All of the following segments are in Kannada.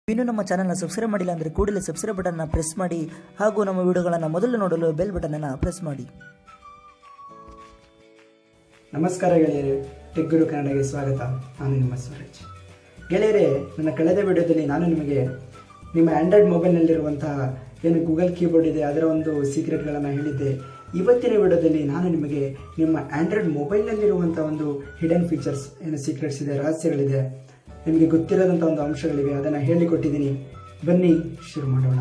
ಇನ್ನೂ ನಮ್ಮ ಚಾನೆಲ್ನ ಸಬ್ಸ್ಕ್ರೈಬ್ ಮಾಡಿಲ್ಲ ಅಂದರೆ ಕೂಡಲೇ ಸಬ್ಸ್ಕ್ರೈಬ್ ಬಟನ್ನ ಪ್ರೆಸ್ ಮಾಡಿ ಹಾಗೂ ನಮ್ಮ ವಿಡಿಯೋಗಳನ್ನು ಮೊದಲು ನೋಡಲು ಬೆಲ್ ಬಟನನ್ನು ಪ್ರೆಸ್ ಮಾಡಿ. ನಮಸ್ಕಾರ ಗೆಳೆಯರೆ, ಟೆಕ್ ಗುರು ಕನ್ನಡಗೆ ಸ್ವಾಗತ. ನಾನು ನಿಮ್ಮ ಸ್ವರಾಜ್. ಗೆಳೆಯರೆ, ನನ್ನ ಕಳೆದ ವಿಡಿಯೋದಲ್ಲಿ ನಾನು ನಿಮಗೆ ನಿಮ್ಮ ಆಂಡ್ರಾಯ್ಡ್ ಮೊಬೈಲ್ನಲ್ಲಿರುವಂತಹ ಏನು ಗೂಗಲ್ ಕೀಬೋರ್ಡ್ ಇದೆ ಅದರ ಒಂದು ಸೀಕ್ರೆಟ್ಗಳನ್ನು ಹೇಳಿದ್ದೆ. ಇವತ್ತಿನ ವಿಡಿಯೋದಲ್ಲಿ ನಾನು ನಿಮಗೆ ನಿಮ್ಮ ಆಂಡ್ರಾಯ್ಡ್ ಮೊಬೈಲ್ನಲ್ಲಿರುವಂಥ ಒಂದು ಹಿಡನ್ ಫೀಚರ್ಸ್ ಏನು ಸೀಕ್ರೆಟ್ಸ್ ಇದೆ, ರಹಸ್ಯಗಳಿದೆ, ನಿಮಗೆ ಗೊತ್ತಿರೋದಂಥ ಒಂದು ಅಂಶಗಳಿವೆ, ಅದನ್ನು ಹೇಳಿಕೊಟ್ಟಿದ್ದೀನಿ. ಬನ್ನಿ ಶುರು ಮಾಡೋಣ.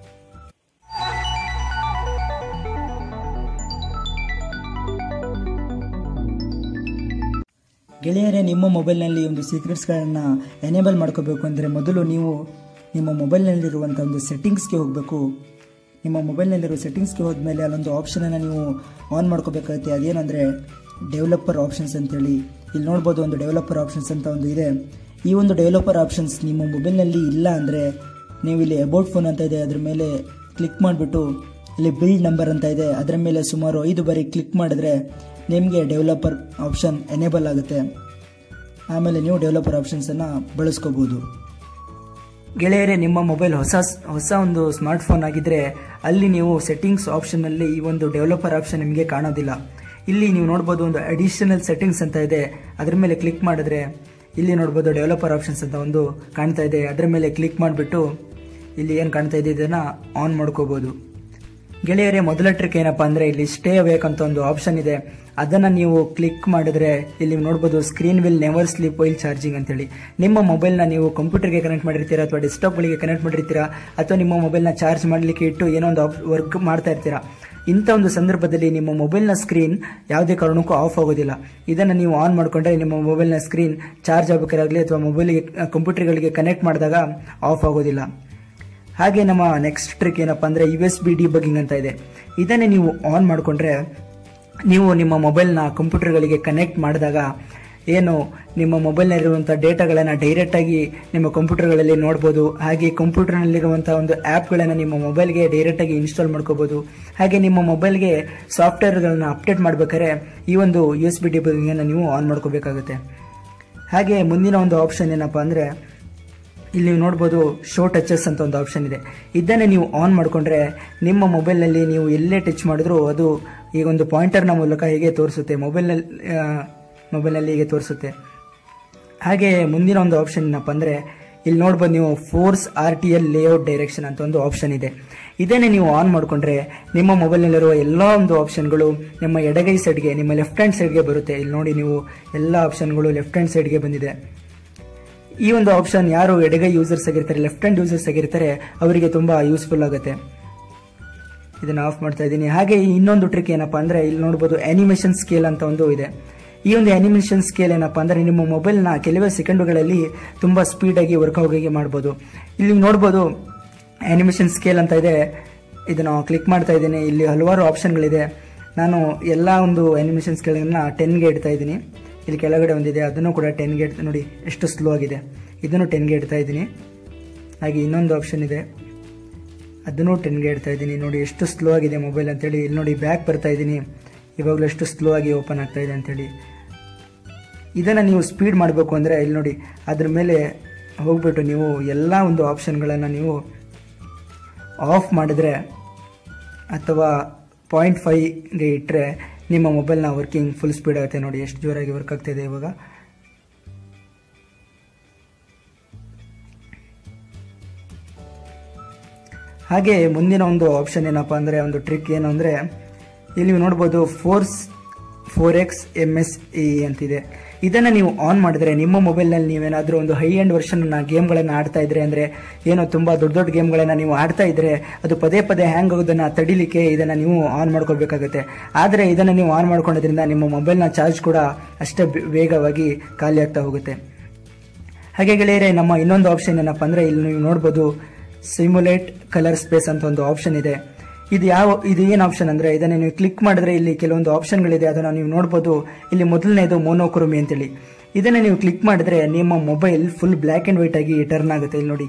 ಗೆಳೆಯರೇ, ನಿಮ್ಮ ಮೊಬೈಲ್ನಲ್ಲಿ ಒಂದು ಸೀಕ್ರೆಟ್ಸ್ಗಳನ್ನು ಎನೇಬಲ್ ಮಾಡ್ಕೋಬೇಕು ಅಂದರೆ ಮೊದಲು ನೀವು ನಿಮ್ಮ ಮೊಬೈಲ್ನಲ್ಲಿರುವಂಥ ಒಂದು ಸೆಟ್ಟಿಂಗ್ಸ್ಗೆ ಹೋಗಬೇಕು. ನಿಮ್ಮ ಮೊಬೈಲ್ನಲ್ಲಿರೋ ಸೆಟ್ಟಿಂಗ್ಸ್ಗೆ ಹೋದ್ಮೇಲೆ ಅಲ್ಲೊಂದು ಆಪ್ಷನನ್ನು ನೀವು ಆನ್ ಮಾಡ್ಕೋಬೇಕಾಗುತ್ತೆ. ಅದೇನೆಂದರೆ ಡೆವಲಪರ್ ಆಪ್ಷನ್ಸ್ ಅಂತೇಳಿ. ಇಲ್ಲಿ ನೋಡ್ಬೋದು, ಒಂದು ಡೆವಲಪರ್ ಆಪ್ಷನ್ಸ್ ಅಂತ ಒಂದು ಇದೆ. ಈ ಒಂದು ಡೆವಲಪರ್ ಆಪ್ಷನ್ಸ್ ನಿಮ್ಮ ಮೊಬೈಲ್ನಲ್ಲಿ ಇಲ್ಲ ಅಂದರೆ ನೀವು ಇಲ್ಲಿ ಅಬೌಟ್ ಫೋನ್ ಅಂತ ಇದೆ, ಅದರ ಮೇಲೆ ಕ್ಲಿಕ್ ಮಾಡಿಬಿಟ್ಟು ಇಲ್ಲಿ ಬಿಲ್ಡ್ ನಂಬರ್ ಅಂತ ಇದೆ, ಅದರ ಮೇಲೆ ಸುಮಾರು 5 ಬಾರಿ ಕ್ಲಿಕ್ ಮಾಡಿದ್ರೆ ನಿಮಗೆ ಡೆವಲಪರ್ ಆಪ್ಷನ್ ಎನೇಬಲ್ ಆಗುತ್ತೆ. ಆಮೇಲೆ ನೀವು ಡೆವಲಪರ್ ಆಪ್ಷನ್ಸನ್ನು ಬಳಸ್ಕೋಬೋದು. ಗೆಳೆಯರೇ, ನಿಮ್ಮ ಮೊಬೈಲ್ ಹೊಸ ಒಂದು ಸ್ಮಾರ್ಟ್ಫೋನ್ ಆಗಿದ್ದರೆ ಅಲ್ಲಿ ನೀವು ಸೆಟ್ಟಿಂಗ್ಸ್ ಆಪ್ಷನ್ನಲ್ಲಿ ಈ ಒಂದು ಡೆವಲಪರ್ ಆಪ್ಷನ್ ನಿಮಗೆ ಕಾಣೋದಿಲ್ಲ. ಇಲ್ಲಿ ನೀವು ನೋಡ್ಬೋದು, ಒಂದು ಅಡಿಷನಲ್ ಸೆಟ್ಟಿಂಗ್ಸ್ ಅಂತ ಇದೆ, ಅದರ ಮೇಲೆ ಕ್ಲಿಕ್ ಮಾಡಿದ್ರೆ ಇಲ್ಲಿ ನೋಡ್ಬೋದು ಡೆವಲಪರ್ ಆಪ್ಷನ್ಸ್ ಅಂತ ಒಂದು ಕಾಣ್ತಾ ಇದೆ. ಅದರ ಮೇಲೆ ಕ್ಲಿಕ್ ಮಾಡಿಬಿಟ್ಟು ಇಲ್ಲಿ ಏನು ಕಾಣ್ತಾ ಇದೆ ಇದನ್ನು ಆನ್ ಮಾಡ್ಕೋಬೋದು. ಗೆಳೆಯರೇ, ಮೊದಲ ಟ್ರಿಕ್ ಏನಪ್ಪ ಅಂದರೆ ಇಲ್ಲಿ ಸ್ಟೇ ಅವೇಕ್ ಅಂತ ಒಂದು ಆಪ್ಷನ್ ಇದೆ, ಅದನ್ನು ನೀವು ಕ್ಲಿಕ್ ಮಾಡಿದ್ರೆ ಇಲ್ಲಿ ನೋಡ್ಬೋದು screen will never sleep while charging ಅಂತೇಳಿ. ನಿಮ್ಮ ಮೊಬೈಲ್ನ ನೀವು ಕಂಪ್ಯೂಟರ್ಗೆ ಕನೆಕ್ಟ್ ಮಾಡಿರ್ತೀರಾ ಅಥವಾ ಡೆಸ್ಕ್ಟಾಪ್ಗಳಿಗೆ ಕನೆಕ್ಟ್ ಮಾಡಿರ್ತೀರಾ ಅಥವಾ ನಿಮ್ಮ ಮೊಬೈಲ್ನ ಚಾರ್ಜ್ ಮಾಡಲಿಕ್ಕೆ ಇಟ್ಟು ಏನೋ ಒಂದು ವರ್ಕ್ ಮಾಡ್ತಾ ಇರ್ತೀರಾ. ಇಂಥ ಒಂದು ಸಂದರ್ಭದಲ್ಲಿ ನಿಮ್ಮ ಮೊಬೈಲ್ನ ಸ್ಕ್ರೀನ್ ಯಾವುದೇ ಕಾರಣಕ್ಕೂ ಆಫ್ ಆಗೋದಿಲ್ಲ. ಇದನ್ನು ನೀವು ಆನ್ ಮಾಡಿಕೊಂಡ್ರೆ ನಿಮ್ಮ ಮೊಬೈಲ್ನ ಸ್ಕ್ರೀನ್ ಚಾರ್ಜ್ ಆಗಬೇಕಾಗಲಿ ಅಥವಾ ಮೊಬೈಲಿಗೆ ಕಂಪ್ಯೂಟರ್ಗಳಿಗೆ ಕನೆಕ್ಟ್ ಮಾಡಿದಾಗ ಆಫ್ ಆಗೋದಿಲ್ಲ. ಹಾಗೆ ನಮ್ಮ ನೆಕ್ಸ್ಟ್ ಟ್ರಿಕ್ ಏನಪ್ಪ ಅಂದರೆ USB ಡಿಬಗ್ಗಿಂಗ್ ಅಂತ ಇದೆ. ಇದನ್ನೇ ನೀವು ಆನ್ ಮಾಡಿಕೊಂಡ್ರೆ ನೀವು ನಿಮ್ಮ ಮೊಬೈಲ್ನ ಕಂಪ್ಯೂಟರ್ಗಳಿಗೆ ಕನೆಕ್ಟ್ ಮಾಡಿದಾಗ ಏನು ನಿಮ್ಮ ಮೊಬೈಲ್ನಲ್ಲಿರುವಂಥ ಡೇಟಾಗಳನ್ನು ಡೈರೆಕ್ಟಾಗಿ ನಿಮ್ಮ ಕಂಪ್ಯೂಟರ್ಗಳಲ್ಲಿ ನೋಡ್ಬೋದು. ಹಾಗೆ ಕಂಪ್ಯೂಟರ್ನಲ್ಲಿರುವಂಥ ಒಂದು ಆ್ಯಪ್ಗಳನ್ನು ನಿಮ್ಮ ಮೊಬೈಲ್ಗೆ ಡೈರೆಕ್ಟಾಗಿ ಇನ್ಸ್ಟಾಲ್ ಮಾಡ್ಕೋಬೋದು. ಹಾಗೆ ನಿಮ್ಮ ಮೊಬೈಲ್ಗೆ ಸಾಫ್ಟ್ವೇರ್ಗಳನ್ನು ಅಪ್ಡೇಟ್ ಮಾಡಬೇಕಾದ್ರೆ ಈ ಒಂದು USB ಡಿಬಗ್ಗಿಂಗನ್ನು ನೀವು ಆನ್ ಮಾಡ್ಕೋಬೇಕಾಗುತ್ತೆ. ಹಾಗೆ ಮುಂದಿನ ಒಂದು ಆಪ್ಷನ್ ಏನಪ್ಪ ಅಂದರೆ ಇಲ್ಲಿ ನೀವು ನೋಡ್ಬೋದು ಶೋ ಟಚಸ್ ಅಂತ ಒಂದು ಆಪ್ಷನ್ ಇದೆ. ಇದನ್ನೇ ನೀವು ಆನ್ ಮಾಡಿಕೊಂಡ್ರೆ ನಿಮ್ಮ ಮೊಬೈಲ್ನಲ್ಲಿ ನೀವು ಎಲ್ಲೇ ಟಚ್ ಮಾಡಿದ್ರೂ ಅದು ಈಗ ಒಂದು ಪಾಯಿಂಟರ್ನ ಮೂಲಕ ಹೇಗೆ ತೋರಿಸುತ್ತೆ, ಮೊಬೈಲ್ನಲ್ಲಿ ಹೇಗೆ ತೋರಿಸುತ್ತೆ. ಹಾಗೆ ಮುಂದಿನ ಒಂದು ಆಪ್ಷನ್ ಏನಪ್ಪ ಅಂದರೆ ಇಲ್ಲಿ ನೋಡ್ಬೋದು ನೀವು ಫೋರ್ಸ್ RTL ಲೇಔಟ್ ಡೈರೆಕ್ಷನ್ ಅಂತ ಒಂದು ಆಪ್ಷನ್ ಇದೆ. ಇದನ್ನೇ ನೀವು ಆನ್ ಮಾಡಿಕೊಂಡ್ರೆ ನಿಮ್ಮ ಮೊಬೈಲ್ನಲ್ಲಿರುವ ಎಲ್ಲ ಒಂದು ಆಪ್ಷನ್ಗಳು ನಿಮ್ಮ ಎಡಗೈ ಸೈಡ್ಗೆ, ನಿಮ್ಮ ಲೆಫ್ಟ್ ಹ್ಯಾಂಡ್ ಸೈಡ್ಗೆ ಬರುತ್ತೆ. ಇಲ್ಲಿ ನೋಡಿ, ನೀವು ಎಲ್ಲ ಆಪ್ಷನ್ಗಳು ಲೆಫ್ಟ್ ಹ್ಯಾಂಡ್ ಸೈಡ್ಗೆ ಬಂದಿದೆ. ಈ ಒಂದು ಆಪ್ಷನ್ ಯಾರು ಎಡಗೈ ಯೂಸರ್ಸ್ ಆಗಿರ್ತಾರೆ, ಲೆಫ್ಟ್ ಹ್ಯಾಂಡ್ ಯೂಸರ್ಸ್ ಆಗಿರ್ತಾರೆ, ಅವರಿಗೆ ತುಂಬ ಯೂಸ್ಫುಲ್ ಆಗುತ್ತೆ. ಇದನ್ನು ಆಫ್ ಮಾಡ್ತಾ ಇದ್ದೀನಿ. ಹಾಗೆ ಇನ್ನೊಂದು ಟ್ರಿಕ್ ಏನಪ್ಪ ಅಂದರೆ ಇಲ್ಲಿ ನೋಡ್ಬೋದು ಆನಿಮೇಷನ್ ಸ್ಕೇಲ್ ಅಂತ ಒಂದು ಇದೆ. ಈ ಒಂದು ಆನಿಮೇಷನ್ ಸ್ಕೇಲ್ ಏನಪ್ಪ ಅಂದರೆ ನಿಮ್ಮ ಮೊಬೈಲ್ನ ಕೆಲವೇ ಸೆಕೆಂಡುಗಳಲ್ಲಿ ತುಂಬ ಸ್ಪೀಡಾಗಿ ವರ್ಕ್ ಆಗಿ ಮಾಡ್ಬೋದು. ಇಲ್ಲಿ ನೋಡ್ಬೋದು ಆನಿಮೇಷನ್ ಸ್ಕೇಲ್ ಅಂತ ಇದೆ, ಇದನ್ನು ಕ್ಲಿಕ್ ಮಾಡ್ತಾ ಇದ್ದೀನಿ. ಇಲ್ಲಿ ಹಲವಾರು ಆಪ್ಷನ್ಗಳಿದೆ. ನಾನು ಎಲ್ಲ ಒಂದು ಆನಿಮೇಷನ್ ಸ್ಕೇಲನ್ನು 10ಗೆ ಇಡ್ತಾ ಇದ್ದೀನಿ. ಇಲ್ಲಿ ಕೆಳಗಡೆ ಒಂದಿದೆ, ಅದನ್ನು ಕೂಡ 10ಗೆ ಇಡ್ತಾ, ನೋಡಿ ಎಷ್ಟು ಸ್ಲೋ ಆಗಿದೆ. ಇದನ್ನು 10ಗೆ ಇಡ್ತಾ ಇದ್ದೀನಿ. ಹಾಗೆ ಇನ್ನೊಂದು ಆಪ್ಷನ್ ಇದೆ, ಅದನ್ನು 10ಗೆ ಇಡ್ತಾ ಇದ್ದೀನಿ. ನೋಡಿ ಎಷ್ಟು ಸ್ಲೋ ಆಗಿದೆ ಮೊಬೈಲ್ ಅಂತೇಳಿ. ಇಲ್ಲಿ ನೋಡಿ ಬ್ಯಾಕ್ ಬರ್ತಾ ಇದ್ದೀನಿ, ಇವಾಗಲೂ ಎಷ್ಟು ಸ್ಲೋ ಆಗಿ ಓಪನ್ ಆಗ್ತಾ ಇದೆ ಅಂತೇಳಿ. ಇದನ್ನು ನೀವು ಸ್ಪೀಡ್ ಮಾಡಬೇಕು ಅಂದರೆ ಇಲ್ಲಿ ನೋಡಿ ಅದ್ರ ಮೇಲೆ ಹೋಗ್ಬಿಟ್ಟು ನೀವು ಎಲ್ಲ ಒಂದು ಆಪ್ಷನ್ಗಳನ್ನು ನೀವು ಆಫ್ ಮಾಡಿದ್ರೆ ಅಥವಾ 0.5ಗೆ ಇಟ್ಟರೆ ನಿಮ್ಮ ಮೊಬೈಲ್ನ ವರ್ಕಿಂಗ್ ಫುಲ್ ಸ್ಪೀಡ್ ಆಗುತ್ತೆ. ನೋಡಿ ಎಷ್ಟು ಜೋರಾಗಿ ವರ್ಕ್ ಆಗ್ತಾಯಿದೆ ಇವಾಗ. ಹಾಗೆ ಮುಂದಿನ ಒಂದು ಆಪ್ಷನ್ ಏನಪ್ಪ ಅಂದರೆ ಒಂದು ಟ್ರಿಕ್ ಏನು ಅಂದರೆ ಇಲ್ಲಿ ನೀವು ನೋಡ್ಬೋದು ಫೋರ್ಸ್ 4X MSE ಅಂತಿದೆ. ಇದನ್ನು ನೀವು ಆನ್ ಮಾಡಿದ್ರೆ ನಿಮ್ಮ ಮೊಬೈಲ್ನಲ್ಲಿ ನೀವೇನಾದರೂ ಒಂದು ಹೈ ಎಂಡ್ ವರ್ಷನ್ನ ಗೇಮ್ಗಳನ್ನು ಆಡ್ತಾ ಇದ್ರೆ, ಅಂದರೆ ಏನೋ ತುಂಬ ದೊಡ್ಡ ದೊಡ್ಡ ಗೇಮ್ಗಳನ್ನು ನೀವು ಆಡ್ತಾ ಇದ್ರೆ ಅದು ಪದೇ ಪದೇ ಹ್ಯಾಂಗ್ ಆಗೋದನ್ನು ತಡಿಲಿಕ್ಕೆ ಇದನ್ನು ನೀವು ಆನ್ ಮಾಡ್ಕೋಬೇಕಾಗುತ್ತೆ. ಆದರೆ ಇದನ್ನು ನೀವು ಆನ್ ಮಾಡ್ಕೊಳ್ಳೋದ್ರಿಂದ ನಿಮ್ಮ ಮೊಬೈಲ್ನ ಚಾರ್ಜ್ ಕೂಡ ಅಷ್ಟೇ ವೇಗವಾಗಿ ಖಾಲಿ ಆಗ್ತಾ ಹೋಗುತ್ತೆ. ಹಾಗೆ ಗೆಳೆಯರೆ, ನಮ್ಮ ಇನ್ನೊಂದು ಆಪ್ಷನ್ ಏನಪ್ಪ ಅಂದರೆ ಇಲ್ಲಿ ನೀವು ನೋಡ್ಬೋದು ಸಿಮ್ಯುಲೇಟ್ ಕಲರ್ ಸ್ಪೇಸ್ ಅಂತ ಒಂದು ಆಪ್ಷನ್ ಇದೆ. ಇದು ಏನು ಆಪ್ಷನ್ ಅಂದರೆ ಇದನ್ನು ನೀವು ಕ್ಲಿಕ್ ಮಾಡಿದ್ರೆ ಇಲ್ಲಿ ಕೆಲವೊಂದು ಆಪ್ಷನ್ಗಳಿದೆ, ಅದನ್ನು ನೀವು ನೋಡ್ಬೋದು. ಇಲ್ಲಿ ಮೊದಲನೇದು ಮೋನೋಕ್ರೋಮಿ ಅಂತೇಳಿ. ಇದನ್ನು ನೀವು ಕ್ಲಿಕ್ ಮಾಡಿದ್ರೆ ನಿಮ್ಮ mobile full black and white ಆಗಿ ಟರ್ನ್ ಆಗುತ್ತೆ. ಇಲ್ಲಿ ನೋಡಿ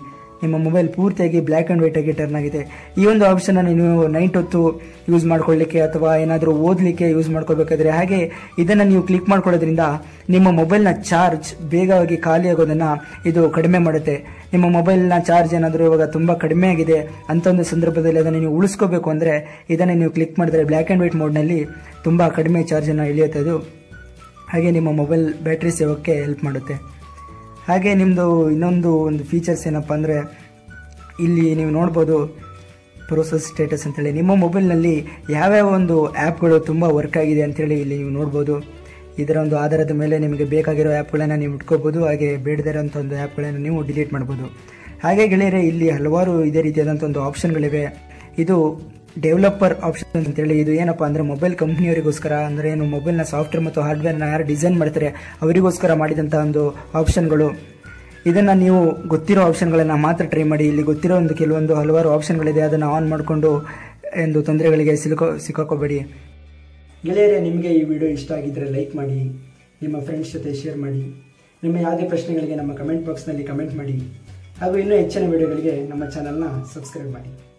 ನಿಮ್ಮ ಮೊಬೈಲ್ ಪೂರ್ತಿಯಾಗಿ ಬ್ಲ್ಯಾಕ್ ಆ್ಯಂಡ್ ವೈಟ್ ಆಗಿ ಟರ್ನ್ ಆಗಿದೆ. ಈ ಒಂದು ಆಪ್ಷನನ್ನು ನೀವು ನೈಟ್ ಹೊತ್ತು ಯೂಸ್ ಮಾಡ್ಕೊಳ್ಳಿಕ್ಕೆ ಅಥವಾ ಏನಾದರೂ ಓದಲಿಕ್ಕೆ ಯೂಸ್ ಮಾಡ್ಕೋಬೇಕಾದ್ರೆ, ಹಾಗೆ ಇದನ್ನು ನೀವು ಕ್ಲಿಕ್ ಮಾಡ್ಕೊಳ್ಳೋದ್ರಿಂದ ನಿಮ್ಮ ಮೊಬೈಲ್ನ ಚಾರ್ಜ್ ಬೇಗವಾಗಿ ಖಾಲಿ ಆಗೋದನ್ನು ಇದು ಕಡಿಮೆ ಮಾಡುತ್ತೆ. ನಿಮ್ಮ ಮೊಬೈಲ್ನ ಚಾರ್ಜ್ ಏನಾದರೂ ಇವಾಗ ತುಂಬ ಕಡಿಮೆ ಆಗಿದೆ ಅಂತ ಒಂದು ಸಂದರ್ಭದಲ್ಲಿ ಅದನ್ನು ನೀವು ಉಳಿಸ್ಕೋಬೇಕು ಅಂದರೆ ಇದನ್ನು ನೀವು ಕ್ಲಿಕ್ ಮಾಡಿದ್ರೆ ಬ್ಲ್ಯಾಕ್ ಆ್ಯಂಡ್ ವೈಟ್ ಮೋಡ್ನಲ್ಲಿ ತುಂಬ ಕಡಿಮೆ ಚಾರ್ಜನ್ನು ಇಳಿಯುತ್ತೆ ಅದು. ಹಾಗೆ ನಿಮ್ಮ ಮೊಬೈಲ್ ಬ್ಯಾಟ್ರಿ ಸೇವಕ್ಕೆ ಹೆಲ್ಪ್ ಮಾಡುತ್ತೆ. ಹಾಗೆ ನಿಮ್ಮದು ಇನ್ನೊಂದು ಫೀಚರ್ಸ್ ಏನಪ್ಪ ಅಂದರೆ, ಇಲ್ಲಿ ನೀವು ನೋಡ್ಬೋದು ಪ್ರೋಸೆಸ್ ಸ್ಟೇಟಸ್ ಅಂತೇಳಿ. ನಿಮ್ಮ ಮೊಬೈಲ್ನಲ್ಲಿ ಯಾವ್ಯಾವ ಒಂದು ಆ್ಯಪ್ಗಳು ತುಂಬ ವರ್ಕ್ ಆಗಿದೆ ಅಂತೇಳಿ ಇಲ್ಲಿ ನೀವು ನೋಡ್ಬೋದು. ಇದರ ಒಂದು ಆಧಾರದ ಮೇಲೆ ನಿಮಗೆ ಬೇಕಾಗಿರೋ ಆ್ಯಪ್ಗಳನ್ನು ನೀವು ಇಟ್ಕೋಬೋದು, ಹಾಗೆ ಬೇಡದಿರೋಂಥ ಒಂದು ಆ್ಯಪ್ಗಳನ್ನು ನೀವು ಡಿಲೀಟ್ ಮಾಡ್ಬೋದು. ಹಾಗೆ ಗೆಳೆಯರೆ, ಇಲ್ಲಿ ಹಲವಾರು ಇದೇ ರೀತಿಯಾದಂಥ ಒಂದು ಆಪ್ಷನ್ಗಳಿವೆ. ಇದು ಡೆವಲಪರ್ ಆಪ್ಷನ್ ಅಂತೇಳಿ. ಇದು ಏನಪ್ಪ ಅಂದರೆ ಮೊಬೈಲ್ ಕಂಪ್ನಿಯವರಿಗೋಸ್ಕರ, ಅಂದರೆ ಏನು ಮೊಬೈಲ್ನ ಸಾಫ್ಟ್ವೇರ್ ಮತ್ತು ಹಾರ್ಡ್ವೇರ್ನ ಯಾರು ಡಿಸೈನ್ ಮಾಡ್ತಾರೆ ಅವರಿಗೋಸ್ಕರ ಮಾಡಿದಂಥ ಒಂದು ಆಪ್ಷನ್ಗಳು. ಇದನ್ನು ನೀವು ಗೊತ್ತಿರೋ ಆಪ್ಷನ್ಗಳನ್ನು ಮಾತ್ರ ಟ್ರೈ ಮಾಡಿ. ಇಲ್ಲಿ ಗೊತ್ತಿರೋ ಒಂದು ಕೆಲವೊಂದು ಹಲವಾರು ಆಪ್ಷನ್ಗಳಿದೆ, ಅದನ್ನು ಆನ್ ಮಾಡಿಕೊಂಡು ಒಂದು ತೊಂದರೆಗಳಿಗೆ ಸಿಕ್ಕಾಕೋಬೇಡಿ. ಗೆಳೆಯರೇ, ನಿಮಗೆ ಈ ವಿಡಿಯೋ ಇಷ್ಟ ಆಗಿದ್ದರೆ ಲೈಕ್ ಮಾಡಿ, ನಿಮ್ಮ ಫ್ರೆಂಡ್ಸ್ ಜೊತೆ ಶೇರ್ ಮಾಡಿ. ನಿಮ್ಮ ಯಾವುದೇ ಪ್ರಶ್ನೆಗಳಿಗೆ ನಮ್ಮ ಕಮೆಂಟ್ ಬಾಕ್ಸ್ನಲ್ಲಿ ಕಮೆಂಟ್ ಮಾಡಿ, ಹಾಗೂ ಇನ್ನೂ ಹೆಚ್ಚಿನ ವಿಡಿಯೋಗಳಿಗೆ ನಮ್ಮ ಚಾನಲ್ನ ಸಬ್ಸ್ಕ್ರೈಬ್ ಮಾಡಿ.